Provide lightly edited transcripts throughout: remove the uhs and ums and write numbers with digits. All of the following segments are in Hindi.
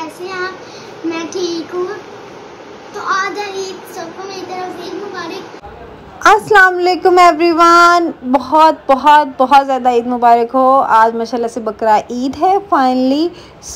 कैसे हैं आप? मैं ठीक हूँ। तो आज है ईद, सबको मेरी तरफ से ईद मुबारक। अस्सलाम वालेकुम एवरीवन, बहुत बहुत बहुत ज़्यादा ईद मुबारक हो। आज माशाल्लाह से बकरा ईद है फाइनली।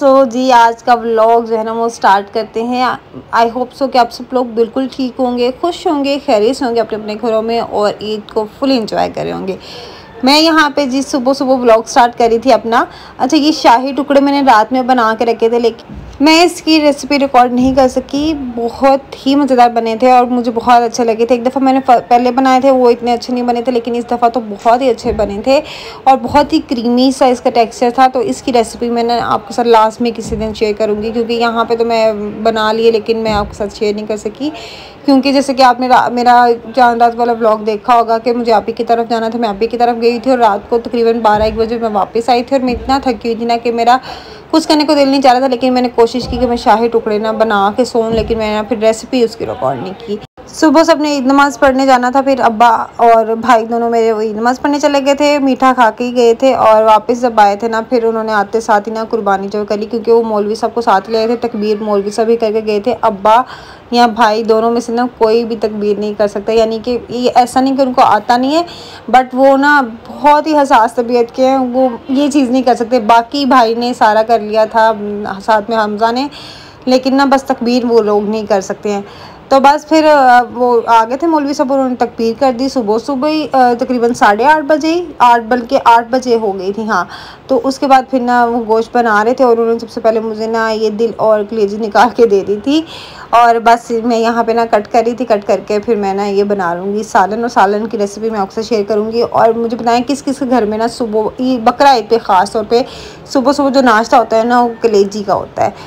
जी आज का व्लॉग जो है ना वो स्टार्ट करते हैं। आई होप सो कि आप सब लोग बिल्कुल ठीक होंगे, खुश होंगे, खैरियत से होंगे अपने अपने घरों में और ईद को फुल इंजॉय कर रहे होंगे। मैं यहाँ पे जी सुबह सुबह व्लॉग स्टार्ट करी थी अपना। अच्छा, ये शाही टुकड़े मैंने रात में बना के रखे थे, लेकिन मैं इसकी रेसिपी रिकॉर्ड नहीं कर सकी। बहुत ही मज़ेदार बने थे और मुझे बहुत अच्छे लगे थे। एक दफ़ा मैंने पहले बनाए थे, वो इतने अच्छे नहीं बने थे, लेकिन इस दफ़ा तो बहुत ही अच्छे बने थे और बहुत ही क्रीमी सा इसका टेक्सचर था। तो इसकी रेसिपी मैंने आपके साथ लास्ट में किसी दिन शेयर करूँगी, क्योंकि यहाँ पे तो मैं बना लिए लेकिन मैं आपके साथ शेयर नहीं कर सकी। क्योंकि जैसे कि आपने मेरा चांद रात वाला व्लॉग देखा होगा कि मुझे आप ही की तरफ जाना था, मैं आप ही की तरफ गई थी और रात को तकरीबन 12-1 बजे मैं वापस आई थी और मैं इतना थकी हुई थी ना कि मेरा कुछ करने को दिल नहीं चाह रहा था। लेकिन मैंने कोशिश की कि मैं शाही टुकड़े ना बना के सोऊं, लेकिन मैंने फिर रेसिपी उसकी रिकॉर्ड नहीं की। सुबह सबने ईद नमाज़ पढ़ने जाना था, फिर अब्बा और भाई दोनों मेरे वो ईद नमाज़ पढ़ने चले गए थे, मीठा खा के ही गए थे। और वापस जब आए थे ना, फिर उन्होंने आते साथ ही ना कुर्बानी जो करी, क्योंकि वो मौलवी साहब को साथ ले आए थे। तकबीर मौलवी साहब ही करके गए थे। अब्बा या भाई दोनों में से ना कोई भी तकबीर नहीं कर सकता, यानी कि ये ऐसा नहीं कि उनको आता नहीं है, बट वो ना बहुत ही हसास तबीयत के हैं, वो ये चीज़ नहीं कर सकते। बाकी भाई ने सारा कर लिया था, साथ में हमज़ा ने, लेकिन ना बस तकबीर वो लोग नहीं कर सकते हैं। तो बस फिर वो आ गए थे मौलवी साहब, उन्होंने तकबीर कर दी सुबह सुबह ही, तकरीबन 8:30 बजे ही, 8 बल्कि 8 बजे हो गई थी हाँ। तो उसके बाद फिर ना वो गोश्त बना रहे थे और उन्होंने सबसे पहले मुझे ना ये दिल और कलेजी निकाल के दे दी थी। और बस मैं यहाँ पे ना कट कर रही थी, कट करके फिर मैं ना ये बना लूँगी सालन, और सालन की रेसिपी मैं आपसे शेयर करूँगी। और मुझे बताएं किस किस के घर में ना सुबह बकरा ईद पे ख़ास तौर पे सुबह सुबह जो नाश्ता होता है ना वो कलेजी का होता है।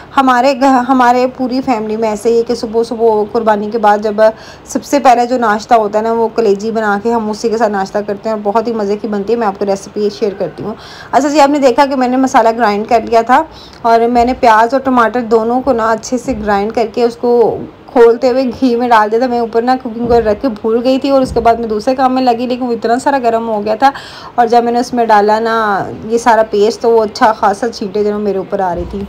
हमारे पूरी फैमिली में ऐसे ही है कि सुबह सुबह कुर्बानी के बाद जब सबसे पहले जो नाश्ता होता है ना वो कलेजी बना के हम उसी के साथ नाश्ता करते हैं और बहुत ही मज़े की बनती है। मैं आपको रेसिपी शेयर करती हूँ। अच्छा जी, आपने देखा कि मैंने मसाला ग्राइंड कर लिया था और मैंने प्याज और टमाटर दोनों को ना अच्छे से ग्राइंड करके उसको खोलते हुए घी में डाल दिया था। मैं ऊपर ना कुकिंग को रख के भूल गई थी और उसके बाद मैं दूसरे काम में लगी, लेकिन वो इतना सारा गर्म हो गया था और जब मैंने उसमें डाला ना ये सारा पेस्ट, तो वो अच्छा खासा छींटे जो मेरे ऊपर आ रही थी।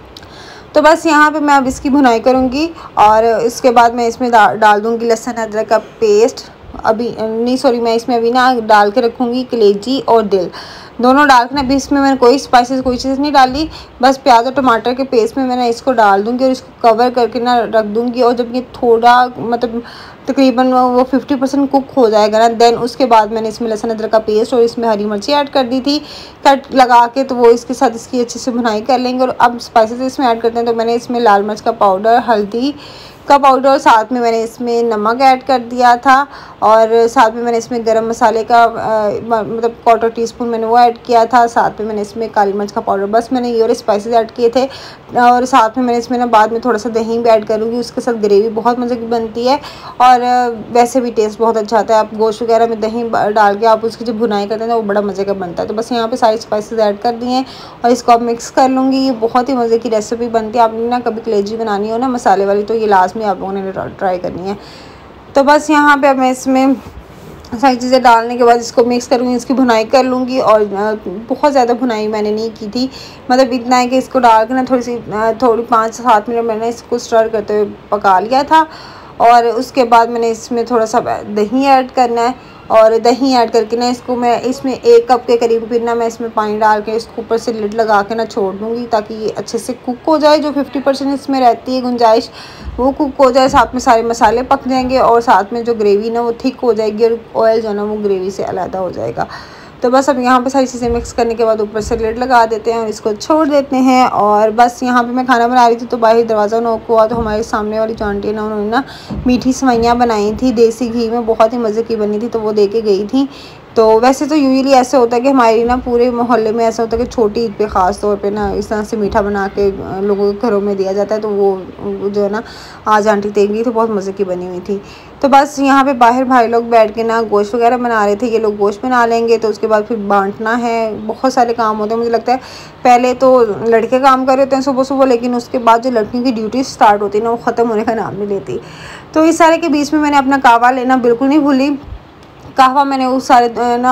तो बस यहाँ पे मैं अब इसकी भुनाई करूँगी और इसके बाद मैं इसमें डाल दूँगी लहसुन अदरक का पेस्ट। अभी नहीं, सॉरी, मैं इसमें अभी ना डाल के रखूँगी कलेजी और दिल दोनों डाल के ना। अभी इसमें मैंने कोई स्पाइसेस कोई चीज़ नहीं डाली, बस प्याज और टमाटर के पेस्ट में मैंने इसको डाल दूँगी और इसको कवर करके ना रख दूँगी। और जब ये थोड़ा मतलब तकरीबन वो 50% कुक हो जाएगा ना, देन उसके बाद मैंने इसमें लहसुन अदरक का पेस्ट और इसमें हरी मिर्ची ऐड कर दी थी कट लगा के। तो वो इसके साथ इसकी अच्छे से भुनाई कर लेंगे। और अब स्पाइसेस इसमें ऐड करते हैं। तो मैंने इसमें लाल मिर्च का पाउडर, हल्दी का पाउडर और साथ में मैंने इसमें नमक ऐड कर दिया था और साथ में मैंने इसमें गरम मसाले का मतलब 1/4 टीस्पून मैंने वो ऐड किया था। साथ में मैंने इसमें काली मिर्च का पाउडर, बस मैंने ये और स्पाइसेस ऐड किए थे। और साथ में मैंने इसमें ना बाद में थोड़ा सा दही भी ऐड करूँगी, उसके साथ ग्रेवी बहुत मज़े की बनती है और वैसे भी टेस्ट बहुत अच्छा आता है। आप गोश्त वगैरह में दही डाल के आप उसकी जब भुनाई करते हैं ना वो बड़ा मज़े का बनता है। तो बस यहाँ पे सारी स्पाइसेस ऐड कर दिए हैं और इसको आप मिक्स कर लूँगी। ये बहुत ही मज़े की रेसिपी बनती है। आपने ना कभी कलेजी बनानी हो ना मसाले वाली, तो ये लास्ट में आप लोगों ने ट्राई करनी है। तो बस यहाँ पे अब मैं इसमें सारी चीज़ें डालने के बाद इसको मिक्स करूँगी, इसकी भुनाई कर लूँगी। और बहुत ज़्यादा भुनाई मैंने नहीं की थी, मतलब इतना है कि इसको डाल के ना थोड़ी 5-7 मिनट मैंने इसको स्टर करते हुए पका लिया था। और उसके बाद मैंने इसमें थोड़ा सा दही ऐड करना है और दही ऐड करके ना इसको मैं इसमें 1 कप के करीब फिर ना मैं इसमें पानी डाल के इसको ऊपर से लिड लगा के ना छोड़ दूँगी, ताकि ये अच्छे से कुक हो जाए। जो 50% इसमें रहती है गुंजाइश वो कुक हो जाए, साथ में सारे मसाले पक जाएंगे और साथ में जो ग्रेवी ना वो थिक हो जाएगी और ऑयल जो ना वो ग्रेवी से अलग हो जाएगा। तो बस अब यहाँ पे सारी चीज़ें मिक्स करने के बाद ऊपर से लिड लगा देते हैं और इसको छोड़ देते हैं। और बस यहाँ पे मैं खाना बना रही थी तो बाहर दरवाज़ा नॉक हुआ, तो हमारे सामने वाली जो आंटी है ना उन्होंने ना मीठी सेवइयाँ बनाई थी देसी घी में, बहुत ही मज़े की बनी थी, तो वो दे के गई थी। तो वैसे तो यूजुअली ऐसे होता है कि हमारी ना पूरे मोहल्ले में ऐसा होता है कि छोटी ईद पे ख़ास तौर पे ना इस तरह से मीठा बना के लोगों के घरों में दिया जाता है। तो वो जो है ना आज आंटी दे गई तो बहुत मज़े की बनी हुई थी। तो बस यहाँ पे बाहर भाई लोग बैठ के ना गोश्त वगैरह बना रहे थे, ये लोग गोश्त बना लेंगे तो उसके बाद फिर बांटना है, बहुत सारे काम होते हैं। मुझे लगता है पहले तो लड़के काम कर रहे होते हैं सुबह सुबह, लेकिन उसके बाद जो लड़कियों की ड्यूटी स्टार्ट होती है ना वो ख़त्म होने का नाम नहीं लेती। तो इस सारे के बीच में मैंने अपना कहवा लेना बिल्कुल नहीं भूली। कहवा मैंने उस सारे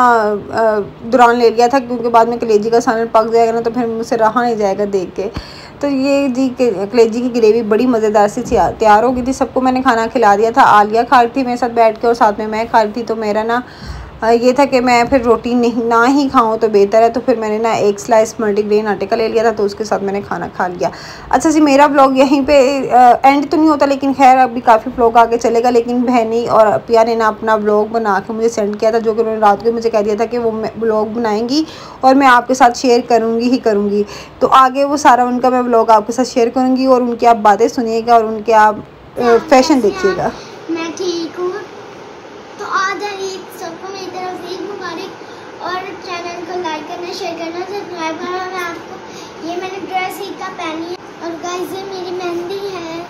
दौरान ले लिया था, क्योंकि बाद में कलेजी का सालन पक जाएगा ना तो फिर मुझसे रहा नहीं जाएगा देख के। तो ये जी कलेजी की ग्रेवी बड़ी मज़ेदार सी तैयार हो गई थी। सबको मैंने खाना खिला दिया था। आलिया खा रही थी मेरे साथ बैठ के और साथ में मैं खा रही थी। तो मेरा ना ये था कि मैं फिर रोटी ना ही खाऊं तो बेहतर है। तो फिर मैंने ना एक स्लाइस मल्टीग्रेन आटे का ले लिया था, तो उसके साथ मैंने खाना खा लिया। अच्छा जी, मेरा व्लॉग यहीं पे एंड तो नहीं होता, लेकिन खैर अभी काफ़ी व्लॉग आगे चलेगा। लेकिन बहनी और अपिया ने ना अपना व्लॉग बना के मुझे सेंड किया था, जो कि उन्होंने रात को मुझे कह दिया था कि वो व्लॉग बनाएंगी और मैं आपके साथ शेयर करूँगी। तो आगे वो सारा उनका मैं व्लॉग आपके साथ शेयर करूँगी और उनकी आप बातें सुनिएगा और उनके आप फैशन देखिएगा। मैं ठीक हूँ। तो आज ईद सबको मेरी तरफ से ईद मुबारक और चैनल को लाइक करना, शेयर करना, सब्सक्राइब करना। मैं आपको ये मैंने ड्रेस ईद का पहनी है और गाइस ये मेरी मेहंदी है।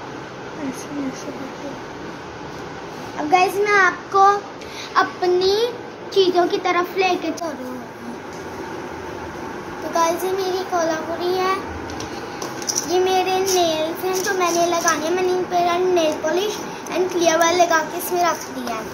अब गाइस मैं आपको अपनी चीज़ों की तरफ लेके चलूँ। तो गाइस ये मेरी कोल्हापुरी है, ये मेरे नेल्स हैं तो मैंने लगाने हैं। मैंने इन पर नेल पॉलिश एंड क्लियर वाल लगा के इसमें रख दिया है।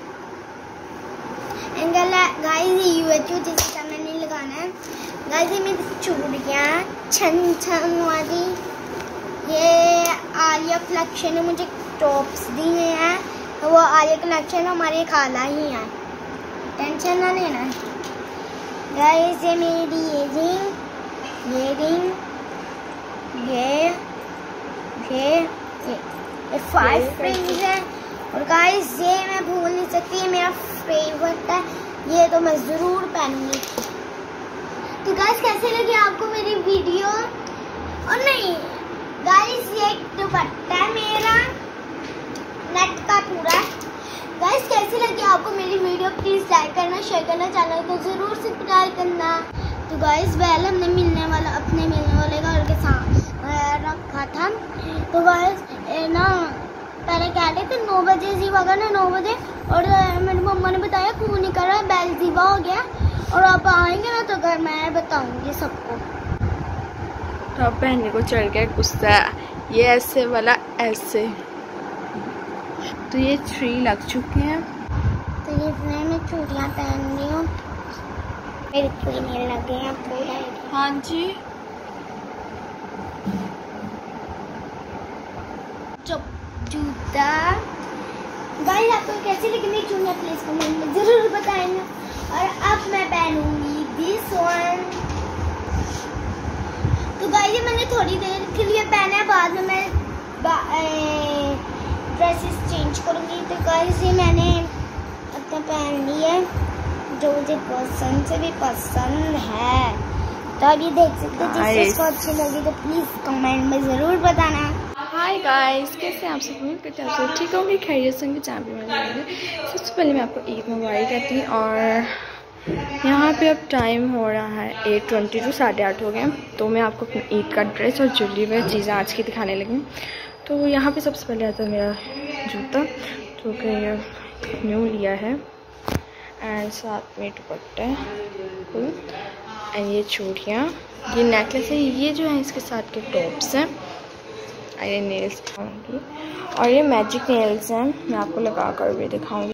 एंड गाइस ये यूएचओ जिसका मैंने लगाना है। गाइस ये मेरी चूड़ियाँ छन छन वाली, ये आलिया कलेक्शन ने मुझे टॉप्स दिए हैं। तो वो आलिया कलेक्शन हमारे खाला ही है, टेंशन ना लेना। गाइस ये मेरी ये रिंग, ये 5 रिंग्स है। और गाइस ये मैं भूल नहीं सकती, ये मेरा फेवरेट है, ये तो मैं ज़रूर पहनूंगी। तो गाइस कैसे लगी आपको मेरी वीडियो? और नहीं गाइस ये दुपट्टा है मेरा नेट का पूरा। गाइस कैसे लगी आपको मेरी वीडियो? प्लीज़ लाइक करना, शेयर करना, चैनल को ज़रूर सब्सक्राइब करना। तो गाइस पहले हमने अपने मिलने वाले घर के साथ रखा था। तो गाइस ना पहले कह रहे थे 9 बजे जीवा करना, 9 बजे, और मेरी मम्मा ने बताया खून नहीं कर रहा है, बैल जीवा हो गया। और आप आएंगे ना तो घर मैं बताऊंगी सबको। तो अब पहनने को चढ़ गया गुस्सा, ये ऐसे वाला ऐसे। तो ये 3 लग चुके हैं। तो ये मैं चूड़ियाँ पहन रही हूँ, मेरे चूड़ी नहीं लगे हैं पूरा। हाँ जी, जूता। गाइस आपको कैसी लगी मेरी चूड़ियाँ? प्लीज कमेंट में जरूर बताएंगे। और अब मैं पहनूंगी दिस वन। तो गाइस मैंने थोड़ी देर के लिए पहना है, बाद में मैं ड्रेसेस चेंज करूंगी। तो गाइस ये मैंने अपना पहन ली है, जो मुझे पसंद से भी पसंद है। तो अभी देख सकते हैं, जिसको अच्छी लगी तो प्लीज़ कमेंट में ज़रूर बताना। हाय गाइस, कैसे आप सब? उम्मीद करते हैं आप सब ठीक होंगे, खैरियत से होंगे, जहाँ भी मिलेंगे। सबसे पहले मैं आपको ईद मुबारक कहती हूँ। और यहाँ पे अब टाइम हो रहा है 8:22, 8:30 हो गए। तो मैं आपको अपनी ईद का ड्रेस और ज्वेलरी वेयर चीज़ें आज की दिखाने लगी। तो यहाँ पे सबसे पहले आता है मेरा जूता, जो कि न्यू लिया है, एंड साथ में दुपट्टा एंड ये चूड़ियाँ, ये नेकलेस है, ये जो है इसके साथ के टॉप्स हैं, ये नेल्स दिखाऊंगी। और ये मैजिक नेल्स हैं, मैं आपको लगा कर भी दिखाऊंगी।